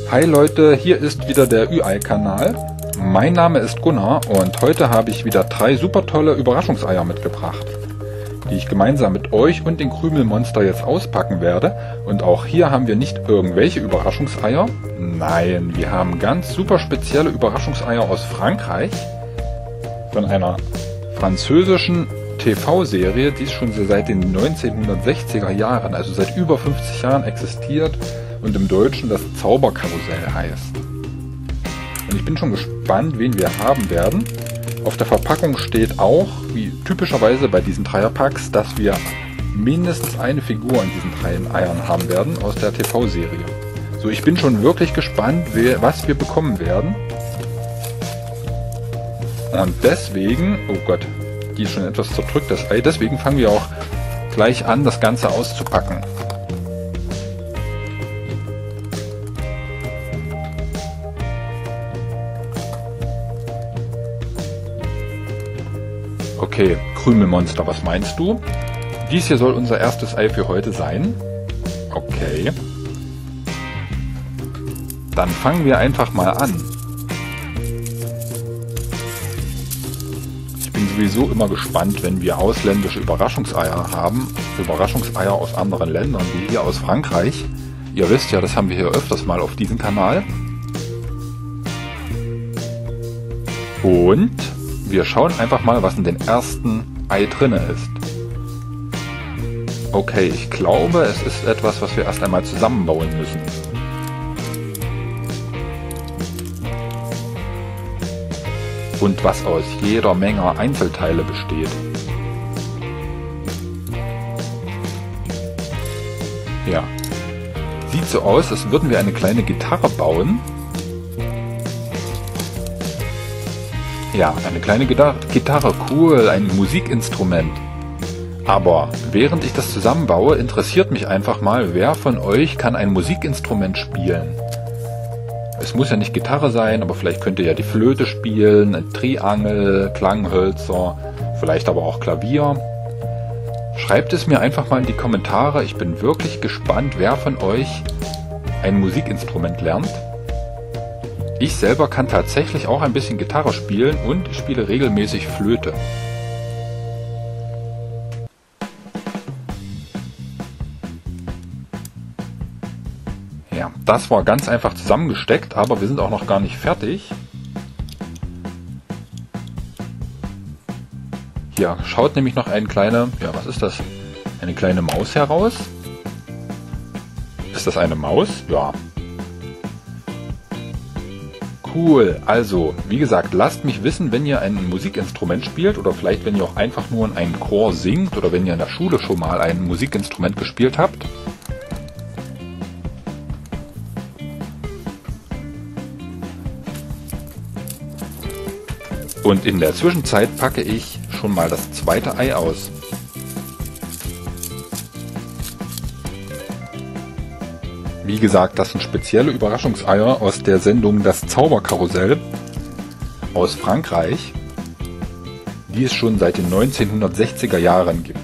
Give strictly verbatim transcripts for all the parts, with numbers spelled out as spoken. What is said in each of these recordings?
Hi Leute, hier ist wieder der Ü Ei-Kanal. Mein Name ist Gunnar und heute habe ich wieder drei super tolle Überraschungseier mitgebracht, die ich gemeinsam mit euch und den Krümelmonster jetzt auspacken werde. Und auch hier haben wir nicht irgendwelche Überraschungseier. Nein, wir haben ganz super spezielle Überraschungseier aus Frankreich. Von einer französischen T V-Serie, die schon seit den neunzehnhundertsechziger Jahren, also seit über fünfzig Jahren existiert und im Deutschen das Zauberkarussell heißt. Und ich bin schon gespannt, wen wir haben werden. Auf der Verpackung steht auch, wie typischerweise bei diesen Dreierpacks, dass wir mindestens eine Figur in diesen drei Eiern haben werden aus der T V-Serie. So, ich bin schon wirklich gespannt, was wir bekommen werden. Und deswegen, oh Gott, die ist schon etwas zerdrückt, das Ei, deswegen fangen wir auch gleich an, das Ganze auszupacken. Okay, Krümelmonster, was meinst du? Dies hier soll unser erstes Ei für heute sein. Okay. Dann fangen wir einfach mal an. Ich bin sowieso immer gespannt, wenn wir ausländische Überraschungseier haben. Überraschungseier aus anderen Ländern, wie hier aus Frankreich. Ihr wisst ja, das haben wir hier öfters mal auf diesem Kanal. Und wir schauen einfach mal, was in den ersten Ei drinne ist. Okay, ich glaube, es ist etwas, was wir erst einmal zusammenbauen müssen. Und was aus jeder Menge Einzelteile besteht. Ja. Sieht so aus, als würden wir eine kleine Gitarre bauen. Ja, eine kleine Gitarre, cool, ein Musikinstrument. Aber während ich das zusammenbaue, interessiert mich einfach mal, wer von euch kann ein Musikinstrument spielen? Es muss ja nicht Gitarre sein, aber vielleicht könnt ihr ja die Flöte spielen, ein Triangel, Klanghölzer, vielleicht aber auch Klavier. Schreibt es mir einfach mal in die Kommentare, ich bin wirklich gespannt, wer von euch ein Musikinstrument lernt. Ich selber kann tatsächlich auch ein bisschen Gitarre spielen und ich spiele regelmäßig Flöte. Ja, das war ganz einfach zusammengesteckt, aber wir sind auch noch gar nicht fertig. Hier schaut nämlich noch eine kleine, ja was ist das? Eine kleine Maus heraus. Ist das eine Maus? Ja. Cool, also wie gesagt, lasst mich wissen, wenn ihr ein Musikinstrument spielt oder vielleicht wenn ihr auch einfach nur in einem Chor singt oder wenn ihr in der Schule schon mal ein Musikinstrument gespielt habt. Und in der Zwischenzeit packe ich schon mal das zweite Ei aus. Wie gesagt, das sind spezielle Überraschungseier aus der Sendung Das Zauberkarussell aus Frankreich, die es schon seit den neunzehnhundertsechziger Jahren gibt.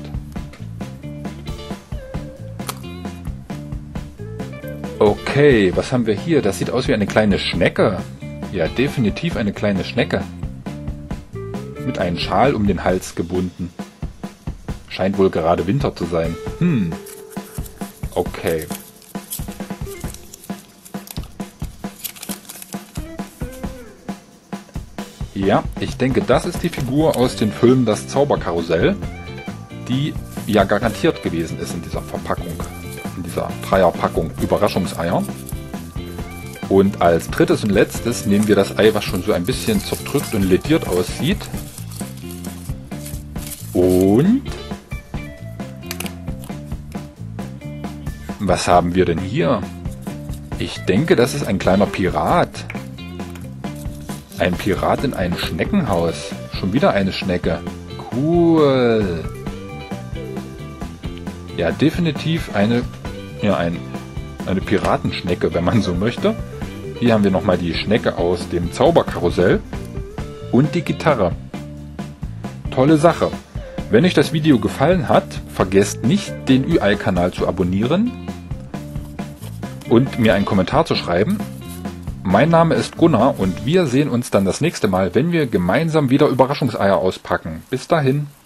Okay, was haben wir hier? Das sieht aus wie eine kleine Schnecke. Ja, definitiv eine kleine Schnecke. Mit einem Schal um den Hals gebunden. Scheint wohl gerade Winter zu sein. Hm. Okay. Ja, ich denke, das ist die Figur aus dem Film Das Zauberkarussell, die ja garantiert gewesen ist in dieser Verpackung, in dieser Dreierpackung Überraschungseier. Und als drittes und letztes nehmen wir das Ei, was schon so ein bisschen zerdrückt und lediert aussieht. Und was haben wir denn hier? Ich denke, das ist ein kleiner Pirat. Ein Pirat in einem Schneckenhaus. Schon wieder eine Schnecke. Cool. Ja, definitiv eine, ja, ein, eine Piratenschnecke, wenn man so möchte. Hier haben wir nochmal die Schnecke aus dem Zauberkarussell. Und die Gitarre. Tolle Sache. Wenn euch das Video gefallen hat, vergesst nicht, den Ü Ei-Kanal zu abonnieren und mir einen Kommentar zu schreiben. Mein Name ist Gunnar und wir sehen uns dann das nächste Mal, wenn wir gemeinsam wieder Überraschungseier auspacken. Bis dahin.